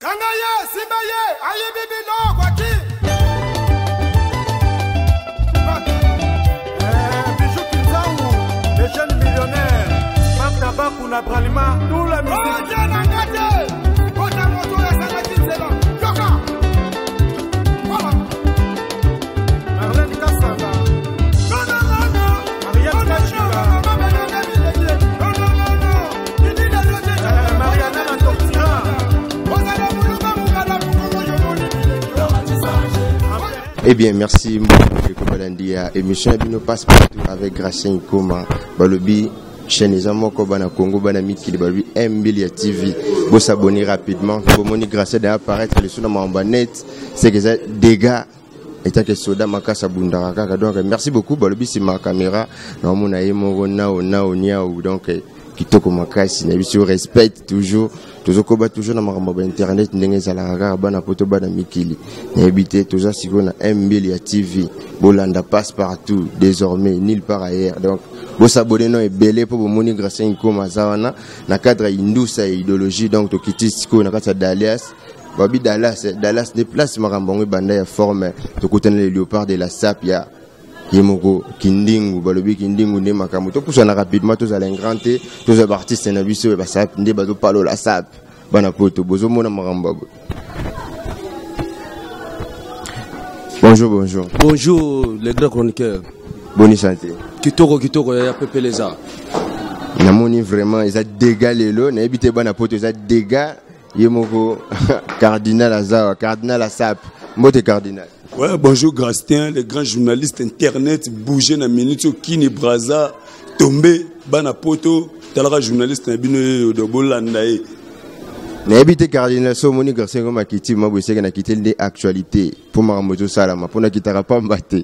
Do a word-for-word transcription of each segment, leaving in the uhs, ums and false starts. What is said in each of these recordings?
Sangaye, Sibaye, Aye Bibi no, Kwaki. Bijou Kinzaou, les jeunes millionnaires. Marc Tabakou, Nabralima, tout la musique. Oh, Dieu, Nangate. Kota Moto, ya Sangati, c'est là. Yoka. Voilà. Marlène Kassava. Non, non, non, non. Marianne Kachika. Non, non, non, non. Il dit de l'autre. Mariana Lantortira. Eh bien, merci beaucoup, Balandia. Émission Abino passe partout avec Gracien Ikoma. Balobi, chaîne Zamoko, Bana Congo, Bana Miki, Balobi, M Bilia T V. Vous s'abonner rapidement. Pour mon Gracien d'apparaître, les sous dans ma net, c'est que ça dégâts. Et tant que soda, Makasa Bundaraka. Donc, merci beaucoup, Balobi, c'est ma caméra. Non, mon aïmo, nao, nao, niao. Donc, kitoko makasi na biso respect toujours toujours koba toujours na makambo internet ndenge za la bana poto bana mikili na habité toujours siko na M Bilia T V bolanda passe partout désormais nulle part ailleurs. Donc bo s'abonner non ebele po bo moni grâce Ikoma zawana na cadre indusa et idéologie. Donc to kiti siko na kata Dallas babi Dallas Dallas déplace makambo banda ya forme to kutana les léopards de la S A P ya Yemoko Kindingu balobi Kindingu ne makamu to poussana rapidement tous à l'ingranté tous les artistes na biso ba S A P nde bazo palo la S A P bana poto bozo mona maramba. Bonjour bonjour bonjour les grands chroniqueurs. Bonne santé. Kitoko kitoko ya pepe les a namoni vraiment ils a dégâts lelo na ebité bana poto ils a dégâts Yemoko cardinal azawa cardinal la S A P mbote cardinal. Ouais, bonjour Grastien, les grands journalistes internet, bougé na minute Kini Braza, tombé, bana poto, talara journaliste na bino de Bolanda e. Na habité cardinal so moni Grastien comme akiti ma bo seka na kité des actualités pour ma moto salama pour na kitara pas mbaté.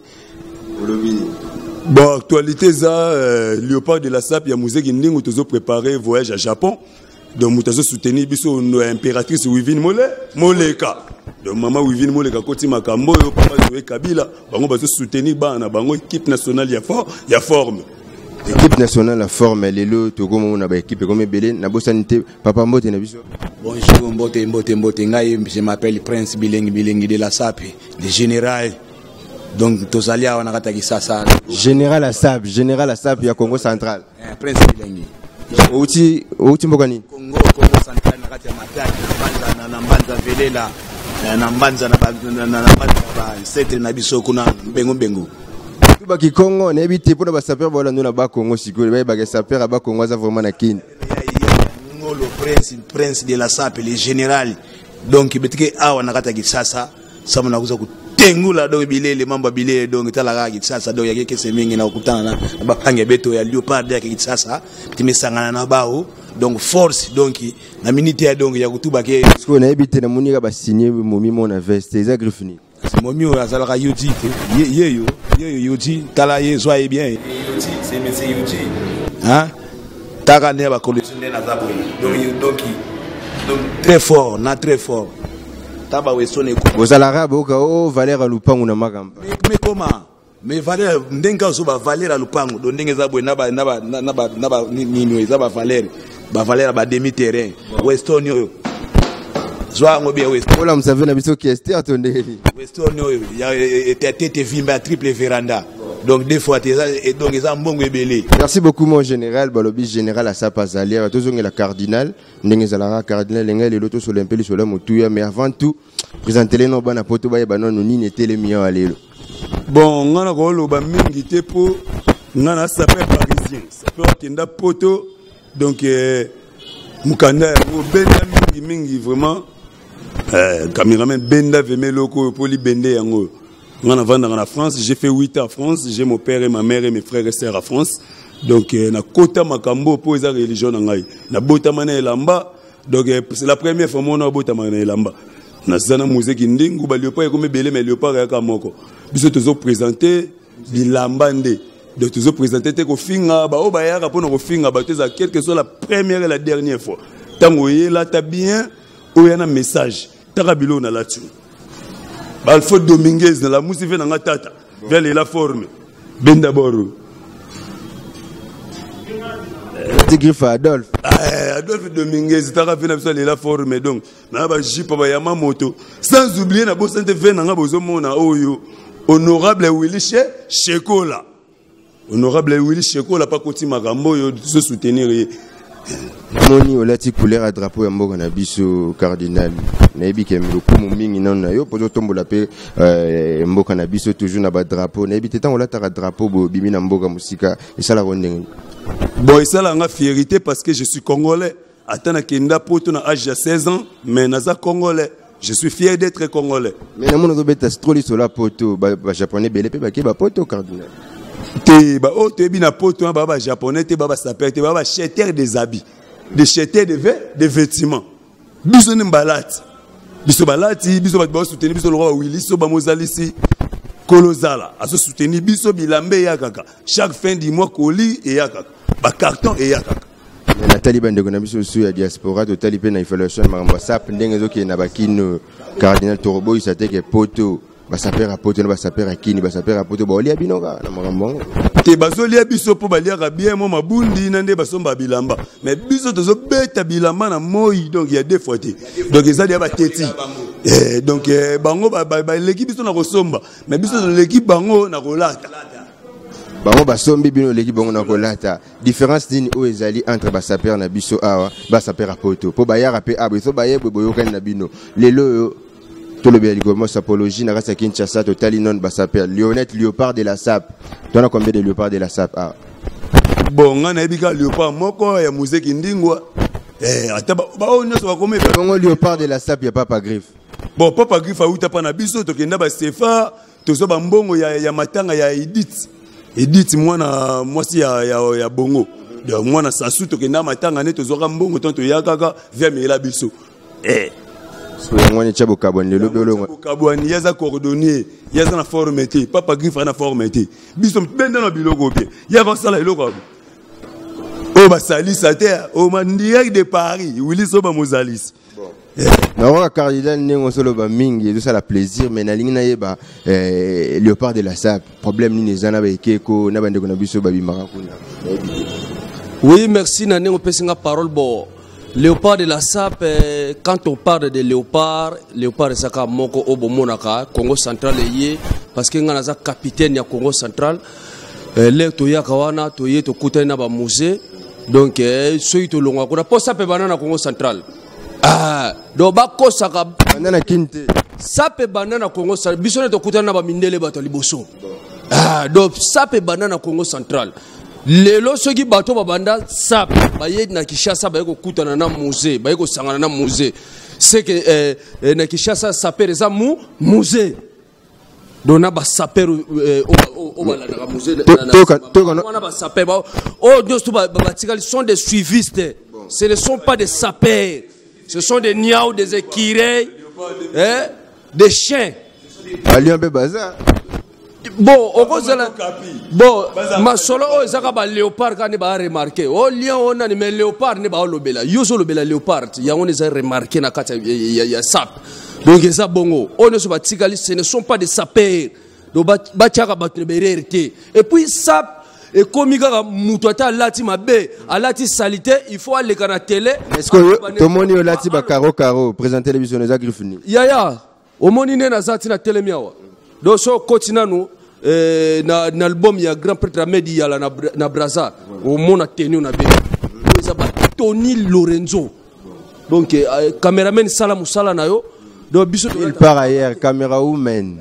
Bon, actualité ça euh, léopard de la S A P ya musée Kindingu tozo préparer voyage à Japon. Donc mutazo soutenir biso impératrice Wivine Mole, Moleka. Donc maman Wivine Moleka koti makambo yo papa Zoé Kabila, bango bazo soutenir bana bango équipe nationale ya fort, ya forme. Équipe nationale la forme lelo togo mo na ba équipe comme belé na bosanité papa mbote na biso. Bonjour mbote mbote mbote ngai je m'appelle Prince Bilengi Bilengi de la S A P, le général. Donc tozalia wana kata kisasa. Général S A P, général S A P ya Congo central. Eh Prince Bilengi. Outi outi mbokani Congo Congo central na kati ya mataki na na mbanza velela na mbanza na na mbanza ba setre na biso kuna mbengo mbengo tuba ki Congo na ebité pour ba saper bola nous na ba Congo sikole ba ba saper ba Congo za vraiment na kin ngolo prince prince de la S A P le général. Donc betike awa na kati ya kisasa sama na kuza tengula donc bilele mambo bilele donc talaka kisasa donc yake kese mingi na kukutana na bapange beto ya léopard ya kisasa timesangana na bao donc force donc na minute ya donc ya kutuba ke parce qu'on a habité na monika ba signer momi mon veste les agrifini momi azalaka yuti yeyo yeyo yuti tala ye soyez bien yuti c'est monsieur yuti hein taka ne ba collection na zapo donc donc donc très fort na très fort. Vous allez arabe au Valère Lupangu na magamba. Mais comment? Mais Valère ndenga so ba Valère Lupangu do ndenge za na ba na ba na ba na ba nini za ba Valère ba Valère ba demi terrain Weston yo. Zwa ngobi Weston. Ola msave na biso qui est atondeli. Weston yo ya tete vimba triple véranda. Donc des fois et donc ça mbongo ebele. Merci beaucoup mon général balobi général à sa pasalia tozonga la cardinal ndenge za cardinal lenga le loto sur l'impeli sur la motuya mais avant tout présenter les no bana poto ba ba non ni n'était le mien alelo. Bon ngana ko lo ba mingi te po ngana sapeur parisien sapeur kenda poto donc euh, mukanda o benda mingi mingi vraiment euh cameraman benda vemeloko poli bende yango. En France, j'ai fait huit ans en France, j'ai mon père et ma mère et mes frères et sœurs en France. Donc, na kota makambo pour les religions nangai. Na bota mané lamba. Donc, c'est la première fois mon na bota mané lamba. Na zana musée Kindingu ba léopard comme belé mais léopard ya kamoko. Biso tozo présenter bilambande. Donc tozo présenter te ko finga ba o ba ya pour no finga ba teza quelle que soit la première et la dernière fois. Tango yé là ta bien ou yana message. Tarabilo na là-dessus. Alpha Dominguez dans la musique dans la tata vers la forme ben d'abord Petit griffe Adolphe. Ah, Adolphe Dominguez, tu as fait la forme donc. Na ba jipa ba Yamamoto. Sans oublier na bossante fait na bozo mona oyo. Honorable Willy Shekola. Honorable Willy Shekola pas koti makambo yo se soutenir. Moni olati couleur à drapeau ya mboka na biso cardinal. Na yebi ke mlokumu mingi non na yo pozo tombola pe mboka na biso toujours na ba drapeau. Na yebi tetan olata ka drapeau bo bimi na mboka musika esala rondeng. Bon, et ça, là, la fierté parce que je suis congolais. Attends, Kenda Poto, na âge de seize ans, mais naza congolais. Je suis fier d'être congolais. Mais na mono beta stroli sur la poto, ba japonais belé pe ba ke ba poto cardinal. Te ba o te bi na poto ba ba japonais te ba ba saper te ba ba cheteur des habits, des cheteurs de de vêtements. Biso ni mbalati. Biso balati, biso ba ba soutenir biso le roi Willy so ba mozalisi. Kolozala, à se soutenir biso bilambe ya kaka. Chaque fin du mois koli et ya kaka. Ba carton et ya kaka. Mais Nathalie Bandeko na biso su ya diaspora totali pe na evaluation maramba sap ndenge zo ki na bakino cardinal Torobo isate ke poto ba saper a poto na ba saper a kini ba saper a poto ba olia binoka na maramba. Te bazolia biso po balia ka bien mo mabundi na nde basomba bilamba. Mais biso tozo beta bilamba na moi donc il y a deux fois. Donc ça dia ba teti. Eh, donc eh, bango ba, ba, ba l'équipe biso na kosomba mais biso l'équipe bango na kolata bango ba sombi bino l'équipe bango na kolata différence dini o ezali entre ba saper na biso awa ba saper a poto po ba yara pe abo so ba yebo boyoka na bino lelo to le bien ligomo sapologie na rasa Kinshasa totali non ba saper Lionel Léopard de la Sap tu as combien de Léopard de la Sap ah bon ngana ebika Léopard moko ya musiki ndingwa eh ata ba o nyoso ba komé bango Léopard de la Sap ya papa griffe. Bon, papa Griffe a outa pana biso to kenda ba Sefa to so ba mbongo ya ya matanga ya Edith. Edith mwana mwasi ya ya, ya bongo. Ya mwana sasu to kenda matanga ne to zo ka mbongo tonto ya kaka via mela biso. Eh. So ngone chabo kabone le lobelo. Kabone yaza cordonnier, yaza na formité, papa Griffe na formité. Biso benda na biloko bien. Ya ba sala iloko. O ba salisa terre, o man direct de Paris, Willy so ba mozalis. Na wa cardinal nengo solo ba mingi ça la plaisir mais na lingi na yeba eh Léopard de la Sap problème ni nezana ba ekeko na bande ko na biso ba bimaka kuna. Oui, merci na nengo pesinga parole bo Léopard de la Sap eh, quand on parle de Léopard Léopard saka moko obo monaka Congo central yé parce que ngana za capitaine ya Congo central eh, le to ya kawana to ye to kutana ba musée donc eh, soyi to longa kuna po Sap banana Congo central. Ah, do bako saka banana kinte. Sape banana Congo central. Bisone to kutana ba mindele bato liboso. Ah, do sape banana Congo central. Lelo soki bato ba banda sape ba ye na Kinshasa ba yeko kutana na musée, ba yeko sangana na musée. C'est que eh, eh, na Kinshasa sape reza mu musée. Dona ba sape eh, o o ba la na musée. Toka toka na ba sape ba oh dos to ba batikali sont des suivistes. Ce ne sont pas des sapeurs. Ce sont des niaou, des écureuils, hein, des chiens. Alion be bazar. Bon, au cause de la... Bon, ma solo o ezaka ba léopard quand ba remarqué. Oh lion on a mais léopard ne ba lobela. Yo so lobela léopard, ya on les a remarqué na kata ya ya sap. Donc eza bongo. On ne se ba tikali, ce ne sont pas des sapeurs. Donc ba ba tiaka ba bererité. Et puis sap et comme il y a mutuata lati mabe, alati salité, il faut aller à la télé. Est-ce que tout le monde est lati ba caro caro présenter l'émission des Griffini? Ya ya, au monde n'est na zati na télé miawa. Donc so continue nous na na album ya grand prêtre Amedi ya la na Braza, au monde a tenu na be. Ils a Tony Lorenzo. Donc caméraman Sala Musala na yo. Donc biso il part ailleurs caméra woman.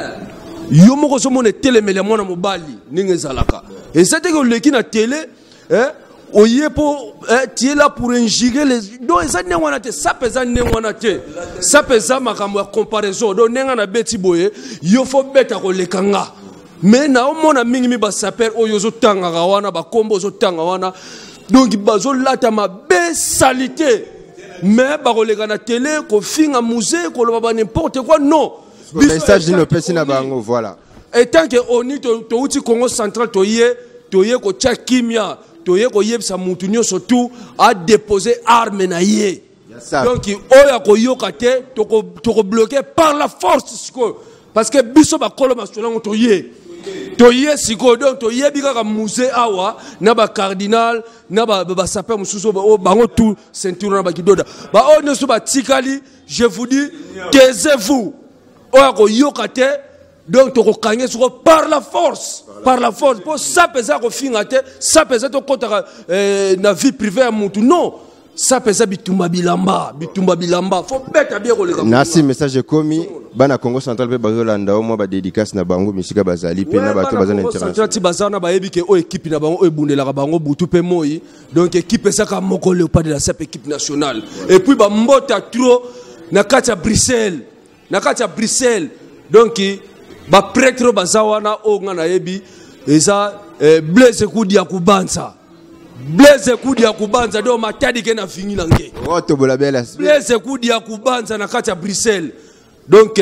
Yo moko so mona télé mele mona mobali ninge zalaka. Et c'est que le qui na télé hein oye po tu es là pour injiguer les donc ça ne wana te ça pesa ne wana te ça pesa makambo ya comparaison donc nenga na beti boye yo fo beta ko lekanga mais na o mona mingi mi ba saper oyo zo tanga wana ba kombo zo tanga wana donc bazo lata ma be salité mais ba ko lekana télé ko finga musée ko lo ba n'importe quoi non. Le message d'une opération bango voilà. Et tant que on est au Congo central, to yé, to yé ko tchakimia, to yé ko yé sa mutunyo surtout a déposé armes na yé. Donc oya ko yokate to ko to ko bloqué par la force parce que biso ba kolo masolo to yé. toye siko donc toye bika musée awa na ba cardinal na ba ba sapeur mususu ba bango tout ceinture na ba kidoda ba o ne so ba tikali je vous dis taisez-vous o ko yokate donc to ko kanye siko par la force par la force pour ça pesa ko fingate ça pesa to kota na vie privée à mutu non ça pesa bitumba bilamba bitumba bilamba faut beta bien ko le nasi message komi bana Congo central pe bazolanda au mo ba dédicace na bango misika bazali pe na bato bazana international ti bazana ba yebi ke o équipe na bango o ebundela ka bango butu pe moyi donc équipe ça ka moko le pas de la S A P équipe nationale et puis ba mbota trop na kati ya Bruxelles na kati ya Bruxelles donc ba prêtre bazawana o ngana yebi eza Blaise Kudi ya kubanza Blaise Kudi ya kubanza do matadi ke na fingi na nge oto bola bela Blaise Kudi ya kubanza na kati ya Bruxelles donc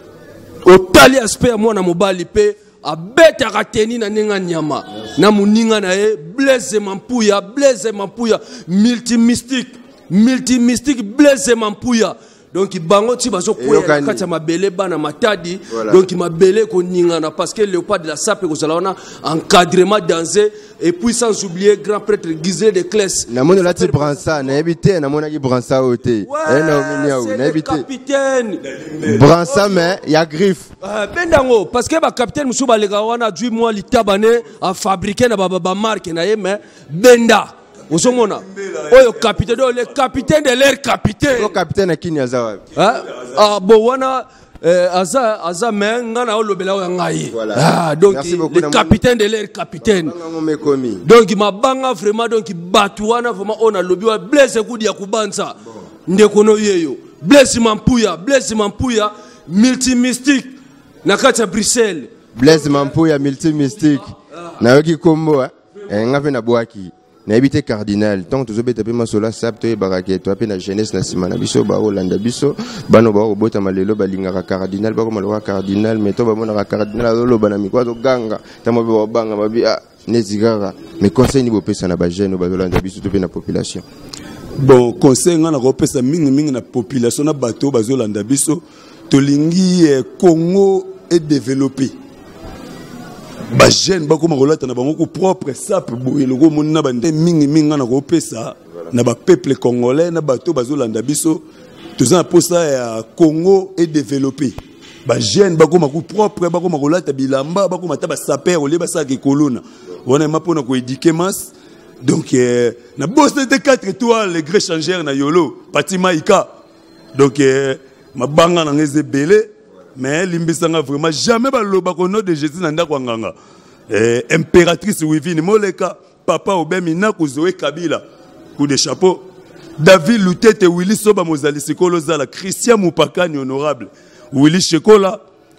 au tali aspect mwana mobali pe abeta kateni na ninga nyama na muninga na e Blaise Mampuya Blaise Mampuya multi mystique multi mystique Blaise Mampuya donc bango ti bazo koya kati ya mabele bana matadi donc mabele ko ningana parce que léopard de la S A P ko zalaona encadrement danger et puis sans oublier grand prêtre Gisèle de Clès na mona lati Bransa na ebité na mona ki Bransa oté na ominia ou na ebité capitaine Bransa mais ya griffe bendango parce que ba capitaine musu ba lega wana dui moi litabane a fabriquer na ba ba marque na ye mais benda Osomona oyo capitaine le capitaine de l'air capitaine le capitaine akini azawa ah bon wana aza aza menga na olobela o ngai ah donc le capitaine de l'air capitaine donc mabanga vraiment donc batuana vraiment on a lobi wa Blaise Kudi ya kubanza ndeko no yeyo Blaise Mampuya Blaise Mampuya multi mystique na kati ya Bruxelles Blaise Mampuya multi mystique na yoki kombo eh ngape na boaki na habité cardinal tant tous obeta pe masola sapte baraketo ape na jeunesse na simana biso ba Holanda biso bano ba robota malelo balinga cardinal ba ko malwa cardinal meto ba mona cardinal lolo bana mikwazo ganga tamo ba banga babi ah nezigara mais conseil ni bopesa na ba jeune ba Holanda biso to pe na population bon conseil ngana ko pesa mingi mingi na population na bato ba Holanda biso to lingi Congo est développé ba jeune ba ko makolata na bango ko propre sap boye logo monna bande mingi mingi na ko pesa na ba peuple congolais na bato bazolanda biso tozana posa ya Congo est développé ba jeune ba ko mako propre ba ko makolata bilamba ba ko mata ba saper ole ba sa ke kolona wana mapona ko éduquer mas donc euh, na boss de quatre étoiles les grands changeurs na yolo Patima Ika donc euh, ma banga na ngeze belé mais limbisanga vraiment jamais baloba ko nom de Jésus na ndako nganga eh impératrice Wivine Moleka papa Obemina kuzoe Kabila coup de chapeau David Lutete Willy Soba Mozali Sikolo Zala Christian Mupakani honorable Willy Shekola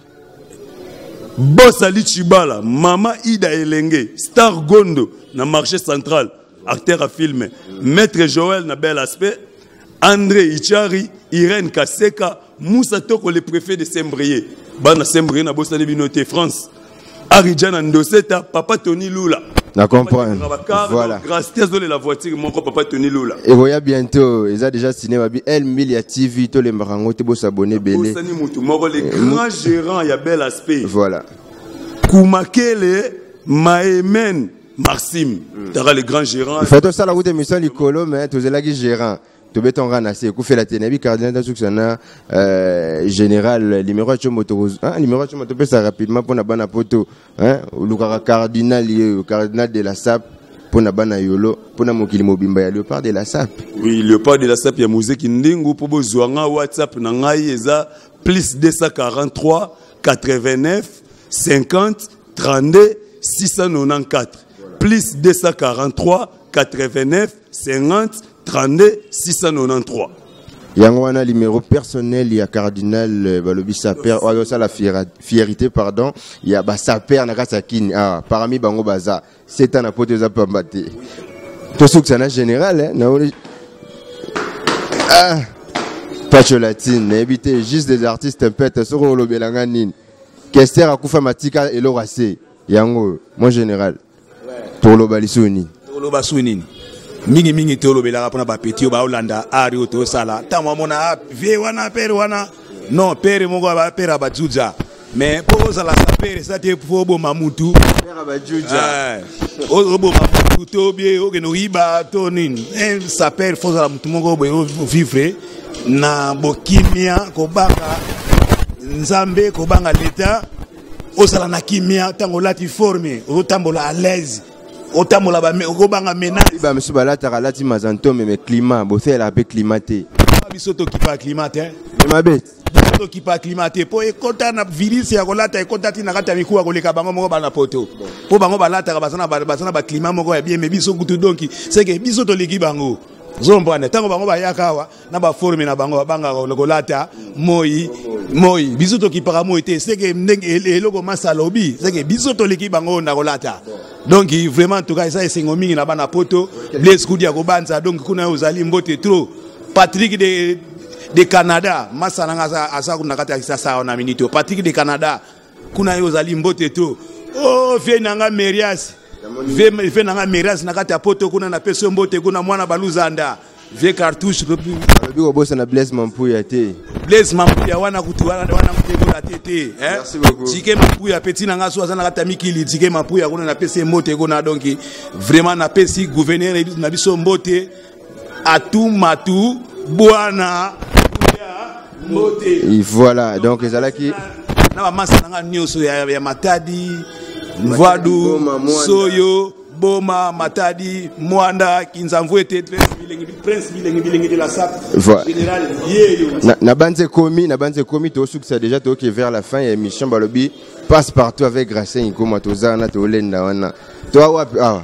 Boss Ali Chibala Mama Ida Elenge Star Gondo na marché central acteur à film Maître Joël na bel aspect André Ichari Irène Kaseka Moussa Toko le préfet de Sembrier bana Sembrier na bossa de France Aridjana Ndoseta papa Tony Lula na comprendre voilà grâce à la voiture mon papa Tony Lula et voya bientôt ils a déjà signé babi El Milia T V to le marango te bo s'abonner belé bossa ni mutu moko les grands gérants ya bel aspect voilà Kumakele Maemen Maxime tara les grands gérants il faut tout ça la route émission likolo mais tous les gérants to beton ranasé ku fait la tenabi cardinal da suksana euh général numéro de moto hein numéro de moto pesa rapidement pour na bana poto hein lukaka cardinal cardinal de la S A P pour na bana yolo pour na mokili mobimba ya léopard de la S A P oui léopard de la S A P ya musique ndingu pour bozwanga WhatsApp na ngai eza plus deux cent quarante-trois quatre-vingt-neuf cinquante trente-deux six cent quatre-vingt-quatorze plus deux cent quarante-trois quatre-vingt-neuf cinquante trente-deux six cent quatre-vingt-treize. Yango wana numéro personnel ya cardinal balobi saper oyo ça la fierté pardon ya ba saper na kasa kini ah parmi bango baza c'est un apote za pambate to suksana général hein na ah pacho latine éviter juste des artistes pète soko lobelanga nini kester akufa matika elorase yango mon général pour lobalisoni pour lobasuni mingi mingi te olobelaka pona ba petit ba Holanda ari to sala tamo mona vie wana pere wana non pere moko ba pere ba juja mais pour ça la sape sapere ça te fobo mamutu Père Abajuja. obo mamutu to bien o no iba to nini un sapere faut la mutu moko bo vivre na bokimia ko banga nzambe ko banga l'état osala na kimia tango lati formé o tambola à l'aise o tambola ba ko banga menace Ba monsieur balata kalati mazanto mais climat bo c'est la paix climaté. bisoto qui pas climaté Ma bête. bisoto qui pas climaté po e kota na virus ya kolata e kota tina kata mikuwa koleka bango moko bana poto po bango balata ka basana basana ba climat moko ya bien mais biso kutu donc c'est que bisoto leki bango zombane tango bango bayaka wa na ba forme na bango banga kolata moi moi bisoto qui para moi te c'est que eloko masalobi c'est que bisoto leki bango na kolata donc vraiment en tout cas ça c'est ngomingi na bana poto Blaise Kudia ko banza donc kuna uzali mbote trop Patrick de de Canada masana ngasa asa kuna kata sasa na minute Patrick de Canada kuna uzali mbote trop oh vie nanga Merias vie vie nanga Merias na kata poto kuna na peso mbote kuna mwana baluzanda vie cartouche Lobi ko bossa na Blaise Mampuya te. Blaise Mampuya wana kutu wana wana mtego la tete hein. Merci beaucoup. Tike Mampuya petit nanga so azana kata mikili Tike Mampuya kuna na pese mbote kuna donc vraiment na pesi gouverneur na biso mbote atu matu bwana mbote. Et voilà donc ezalaki na ba masa nanga nyoso ya, ya Matadi Mvadu Soyo Boma Matadi Mwanda Kinzamvwete Prince Bilengi Bilengi de la S A P voilà. Général Yeyo na, na banze komi na banze komi to suk ça déjà to qui vers la fin et émission balobi passe partout avec Gracien Ikoma to zana to lenda wana to wapi ah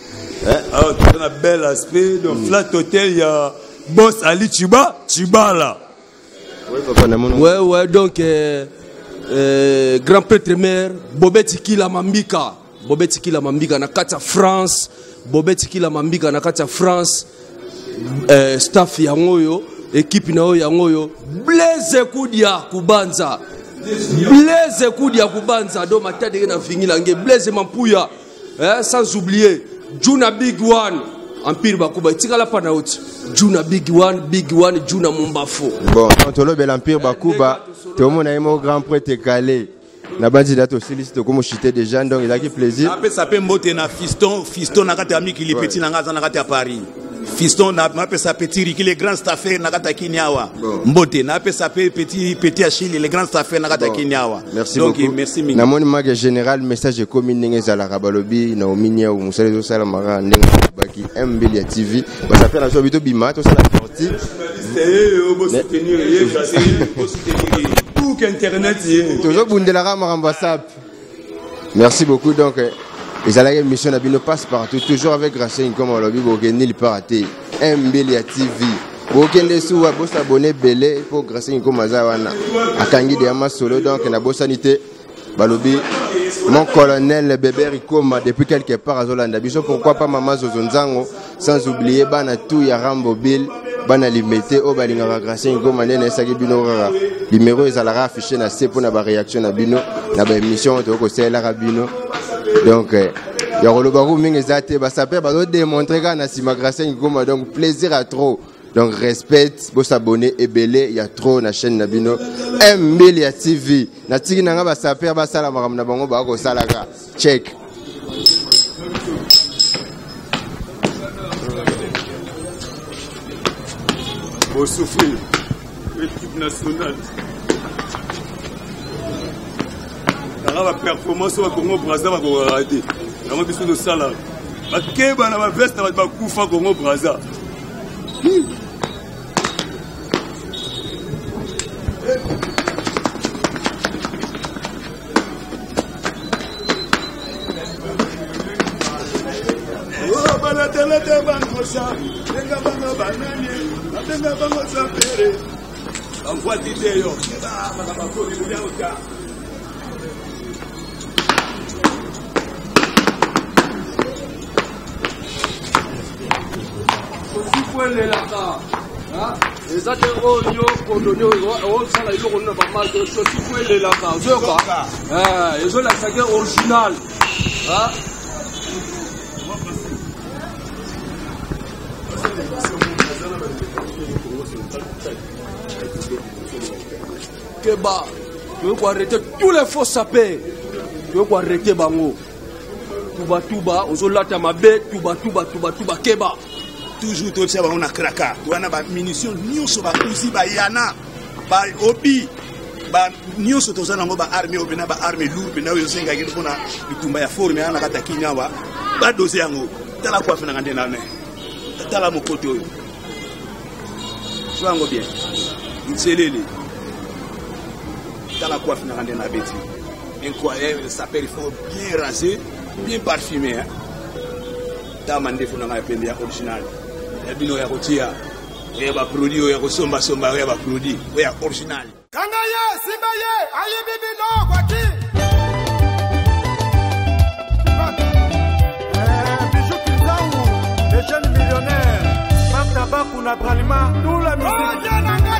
ah on a bel aspect donc flat hotel il y a boss Ali Chiba Chibala ouais papa na mon Ouais, ouais, donc, euh, euh, grand prêtre maire, Bobet Kila Mambika, Bobet Kila Mambika, na kata France, Bobet Kila Mambika, na kata France, euh, staff yangoyo, équipe na yangoyo, Blaise Kudia Kubanza, Blaise Kudia Kubanza, do matade na fingi langue, Blaise Mampuya, hein, sans oublier, Juna Big One, Empire Bakuba, Tikala Panaut, Juna Big One, Big One, Juna Mumbafo. bon on le bel empire Bakuba to mon aimo grand prêtre calé na bandi dato silicite comme chité déjà donc il a qui plaisir après ça peut monter na fiston fiston na kata miki li petit na ngaza na kata Paris fiston na ma pesa petit Ricky les grands staffers na kata Kinyawa mbote na pesa petit petit Achille les grands staffers na kata Kinyawa merci donc beaucoup merci mingi na mon mag général message commune ninga za la rabalobi na ominia ou musale zo sala mara ndenge baki mbili ya T V ba ça fait la joie bito bima to ça la sortie c'est au beau soutenir et au soutenir tout internet toujours bundela ka maramba sap merci beaucoup donc les à la émission na bino passe partout toujours avec Gracien comme on l'a vu bokeni li paraté mbili ya T V bokende suwa bo s'abonner belé pour Gracien comme azawana akangi de ama solo donc na bosanité balobi mon colonel bébé Rikoma depuis quelque part à Zolanda biso pourquoi pas maman Zozonzango sans oublier bana tout ya Rambo Bill bana limité au balinga Gracien Ngoma nene saki bino rara numéro ezalaka affiché na C pour na ba réaction na bino na ba émission to ko sela rabino donc ya rolobaru mingi ezate ba saper ba do démontrer kana sima Gracien Ngoma donc plaisir à trop donc respect bo s'abonner et belé il y a trop na chaîne na bino mbili ya T V na tiki nanga ba saper ba sala maram na bango ba ko salaka check au souffle l'équipe nationale dans la performance au Congo Brazza va ko rater dans biso de sala ba keba na ba veste ba kufa Congo Brazza ezate oyo kondoni osala eloko nina bamato sosi po elelaka ozoyoka ezolakisaki original keba toyoko arrêter tous les faux sapeurs toyoko arrete bango tuba tuba ozolata mabe tuba tuba tuba tuba keba toujours totia bango na kraka wana bamunition nyonso bakuzi bayana baobi nyonso toza nango baarme oyo mpena baarme lourd mpena oyo ezengaki mpona bitumba ya forme aya na kati ya kini awa badose yango tala kwafe nanga nde nane tala mokoto oyo so yango bien nselele tala kwafe nanga nde na beti incroyable sapeur il faut bien rasé bien parfumé hein ta mandefu nanga ya pembe ya original ya bino ya kotia ya ba produit oyo ya kosomba somba ya ba produit oyo ya original kanga ye simba ye ayi bibi no kwaki eh bijou Kizangu les jeunes millionnaires Marc Tabac ou Nabralima tout la musique